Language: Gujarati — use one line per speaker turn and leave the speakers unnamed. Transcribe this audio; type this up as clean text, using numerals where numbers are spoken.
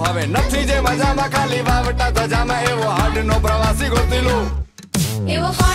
હવે નથી જે મજામાં ખાલી વાવટા ધજામાં એવો હાડનો પ્રવાસી ગોતી લો.
એવો